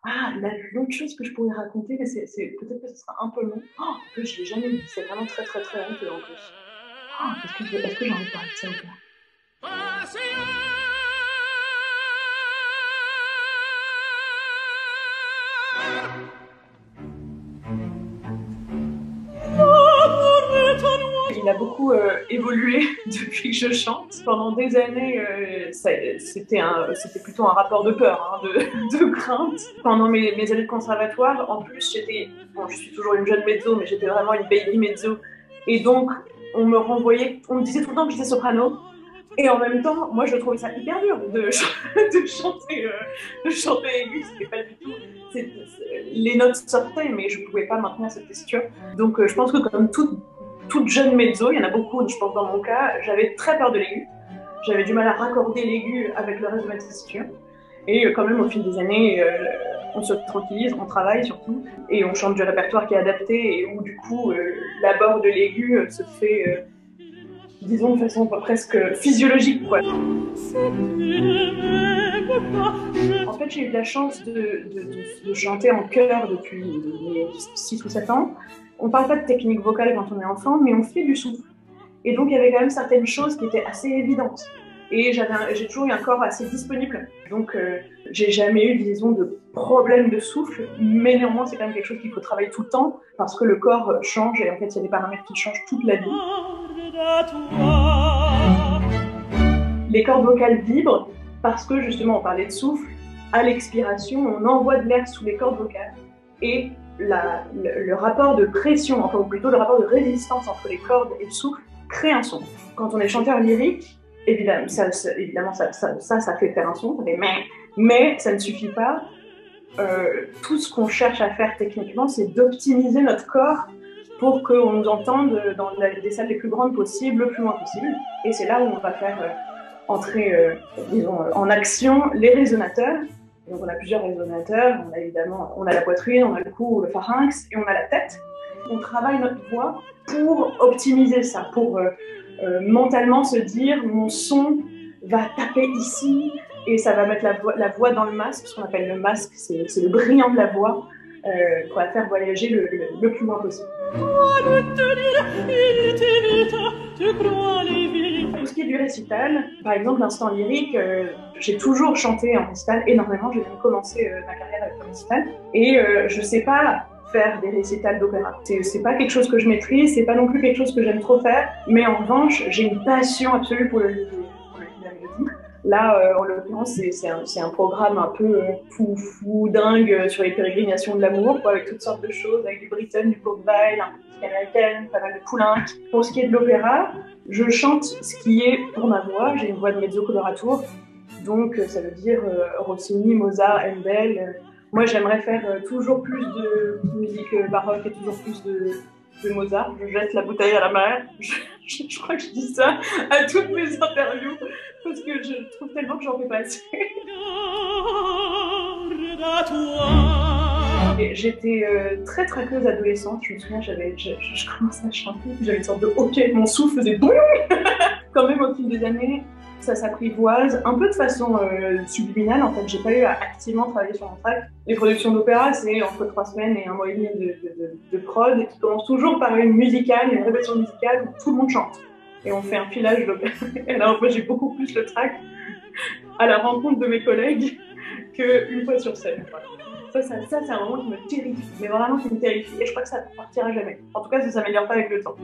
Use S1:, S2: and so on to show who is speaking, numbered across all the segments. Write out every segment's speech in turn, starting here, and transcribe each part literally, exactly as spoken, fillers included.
S1: Ah, la- l'autre chose que je pourrais raconter, mais c'est c'est- peut-être que ce sera un peu long. Oh, en plus, je l'ai jamais dit, c'est vraiment très très très honteux en plus. Oh, est-ce que je est-ce que j'ai envie de parler de ça ou pas? Il a beaucoup euh, évolué depuis que je chante. Pendant des années, euh, c'était un, c'était plutôt un rapport de peur, hein, de, de crainte. Pendant mes, mes années de conservatoire, en plus, j'étais, bon, je suis toujours une jeune mezzo, mais j'étais vraiment une baby mezzo. Et donc, on me renvoyait, on me disait tout le temps que j'étais soprano. Et en même temps, moi, je trouvais ça hyper dur de, de chanter, euh, de chanter aigu. C'était pas du tout. C'est, c'est, les notes sortaient, mais je pouvais pas maintenir cette posture. Donc, euh, je pense que comme toute, toute jeune mezzo, il y en a beaucoup, je pense dans mon cas, j'avais très peur de l'aigu. J'avais du mal à raccorder l'aigu avec le reste de ma tessiture. Et euh, quand même, au fil des années, euh, on se tranquillise, on travaille surtout, et on chante du répertoire qui est adapté, et où du coup, euh, l'abord de l'aigu euh, se fait. Euh, disons de façon presque physiologique, quoi. En fait, j'ai eu de la chance de, de, de, de chanter en chœur depuis six ou sept ans. On ne parle pas de technique vocale quand on est enfant, mais on fait du souffle. Et donc, il y avait quand même certaines choses qui étaient assez évidentes. Et j'ai toujours eu un corps assez disponible. Donc, euh, j'ai jamais eu, disons, de problème de souffle. Mais néanmoins, c'est quand même quelque chose qu'il faut travailler tout le temps parce que le corps change et en fait, il y a des paramètres qui changent toute la vie. Les cordes vocales vibrent parce que, justement, on parlait de souffle. À l'expiration, on envoie de l'air sous les cordes vocales. Et la, le, le rapport de pression, enfin, ou plutôt le rapport de résistance entre les cordes et le souffle, crée un son. Quand on est chanteur lyrique, évidemment, ça, ça, évidemment, ça, ça, ça, ça fait faire un son, ça fait mais, mais ça ne suffit pas. Euh, tout ce qu'on cherche à faire techniquement, c'est d'optimiser notre corps pour qu'on nous entende dans la, des salles les plus grandes possibles, le plus loin possible. Et c'est là où on va faire euh, entrer, euh, disons, en action les résonateurs. Donc on a plusieurs résonateurs, on a évidemment, on a la poitrine, on a le cou, le pharynx et on a la tête. On travaille notre voix pour optimiser ça, pour euh, euh, mentalement se dire mon son va taper ici et ça va mettre la voix, la voix dans le masque. Ce qu'on appelle le masque, c'est le brillant de la voix euh, pour la faire voyager le, le, le plus loin possible. Pour ce qui est du récital, par exemple l'instant lyrique, euh, j'ai toujours chanté en récital énormément, j'ai même commencé euh, ma carrière avec le récital et euh, je sais pas faire des récitals d'opéra. C'est pas quelque chose que je maîtrise, c'est pas non plus quelque chose que j'aime trop faire, mais en revanche, j'ai une passion absolue pour le, pour le, la mélodie. Là, euh, en l'occurrence, c'est un, un programme un peu euh, fou, fou, dingue euh, sur les pérégrinations de l'amour, avec toutes sortes de choses, avec du Britten, du Kurt Weill, un peu de musique américaine, pas mal de Poulenc. Pour ce qui est de l'opéra, je chante ce qui est pour ma voix. J'ai une voix de mezzo coloratour, donc euh, ça veut dire euh, Rossini, Mozart, Handel. Euh, moi, j'aimerais faire euh, toujours plus de musique euh, baroque et toujours plus de, de Mozart. Je jette la bouteille à la mer. Je, je, je crois que je dis ça à toutes mes interviews parce que je trouve tellement que j'en fais pas assez. J'étais euh, très traqueuse adolescente. Je me souviens, j'avais, je, je, je commençais à chanter, j'avais une sorte de hoquet, mon souffle faisait boum. Quand même, au fil des années, ça s'apprivoise un peu de façon euh, subliminale. En fait, j'ai pas eu à activement travailler sur mon track. Les productions d'opéra, c'est entre trois semaines et un mois et demi de, de, de, de prod, qui commence toujours par une musicale, une répétition musicale où tout le monde chante. Et on fait un filage d'opéra. Et alors, moi, j'ai beaucoup plus le track à la rencontre de mes collègues qu'une fois sur scène. Voilà. Ça, ça, ça c'est un moment qui me terrifie, mais vraiment qui me terrifie. Et je crois que ça ne partira jamais. En tout cas, ça ne s'améliore pas avec le temps.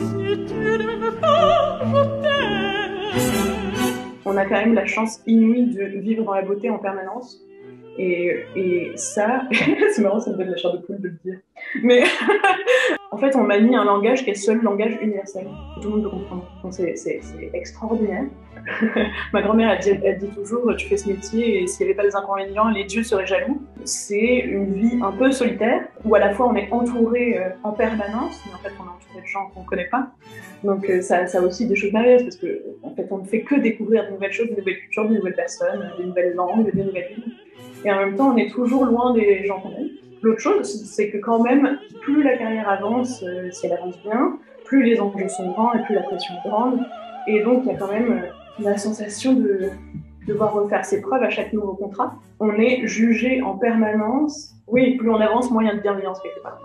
S1: On a quand même la chance inouïe de vivre dans la beauté en permanence. Et, et ça, c'est marrant, ça me donne la chair de poule de le dire. Mais en fait, on m'a mis un langage qui est le seul langage universel, que tout le monde peut comprendre. Donc c'est extraordinaire. Ma grand-mère, elle dit, elle dit toujours, tu fais ce métier et s'il n'y avait pas des inconvénients, les dieux seraient jaloux. C'est une vie un peu solitaire, où à la fois on est entouré euh, en permanence, mais en fait on est entouré de gens qu'on ne connaît pas. Donc euh, ça, ça a aussi des choses merveilleuses, parce que en fait on ne fait que découvrir de nouvelles choses, de nouvelles cultures, de nouvelles personnes, de nouvelles langues, de nouvelles villes. Et en même temps, on est toujours loin des gens qu'on aime. L'autre chose, c'est que quand même, plus la carrière avance, euh, si elle avance bien, plus les enjeux sont grands et plus la pression est grande. Et donc, il y a quand même euh, la sensation de, devoir refaire ses preuves à chaque nouveau contrat. On est jugé en permanence. Oui, plus on avance, moins il y a de bienveillance quelque part.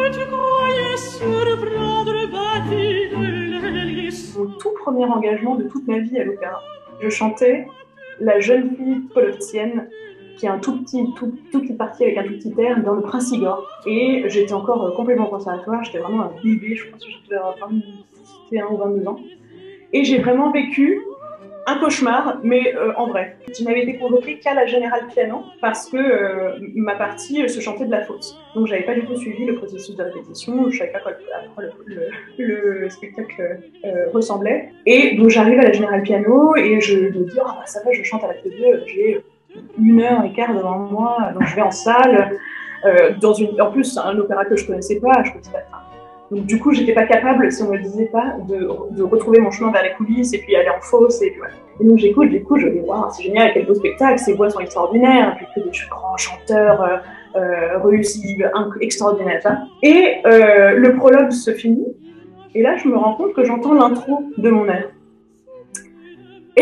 S1: Mon tout premier engagement de toute ma vie à l'opéra, je chantais la jeune fille polovtienne qui a un tout petit, tout, toute petite partie avec un tout petit air dans Le Prince Igor. Et j'étais encore euh, complètement au conservatoire, j'étais vraiment un bébé, je pense que j'étais à vingt et un ou vingt-deux ans. Et j'ai vraiment vécu un cauchemar, mais euh, en vrai. Je n'avais été convoquée qu'à la Générale Piano parce que euh, ma partie euh, se chantait de la fosse. Donc j'avais pas du tout suivi le processus de répétition, je savais pas quoi le, le, le, le spectacle euh, ressemblait. Et donc j'arrive à la Générale Piano et je me dis, oh, bah, ça va, je chante à la T V, j'ai une heure et quart devant moi, donc je vais en salle. Euh, dans une... En plus, c'est un opéra que je connaissais pas, je connaissais pas. Enfin, donc du coup, j'étais pas capable, si on me le disait pas, de, de retrouver mon chemin vers les coulisses et puis aller en fosse. Et, puis, voilà. Et donc j'écoute, j'écoute, je me dis, waouh, c'est génial, quel beau spectacle, ces voix sont extraordinaires, et puis que des grands chanteurs euh, euh, réussis, extraordinaires. Ça. Et euh, le prologue se finit, et là, je me rends compte que j'entends l'intro de mon air. Et...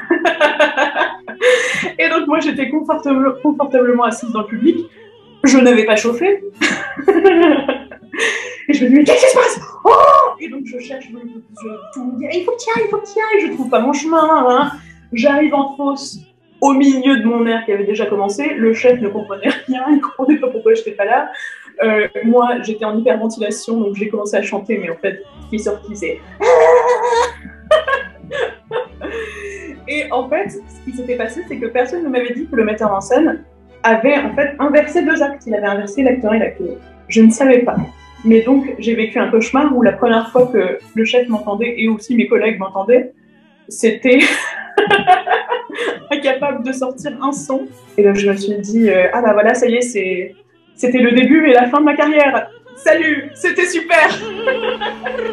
S1: Et donc moi j'étais confortable, confortablement assise dans le public, je n'avais pas chauffé. Et je me dis mais qu'est-ce qui se passe? Oh! Et donc je cherche, je, je, tout me dit il faut que tu ailles, il faut que tu ailles, je trouve pas mon chemin. Hein. J'arrive en fosse au milieu de mon air qui avait déjà commencé, le chef ne comprenait rien, il ne comprenait pas pourquoi j'étais pas là. Euh, moi j'étais en hyperventilation donc j'ai commencé à chanter mais en fait ce qui est sorti c'est... Et en fait, ce qui s'était passé, c'est que personne ne m'avait dit que le metteur en scène avait en fait inversé deux actes. Il avait inversé l'acteur et l'actrice. Je ne savais pas. Mais donc, j'ai vécu un cauchemar où la première fois que le chef m'entendait et aussi mes collègues m'entendaient, c'était incapable de sortir un son. Et donc, je me suis dit, euh, ah bah voilà, ça y est, c'est... c'était le début et la fin de ma carrière. Salut, c'était super.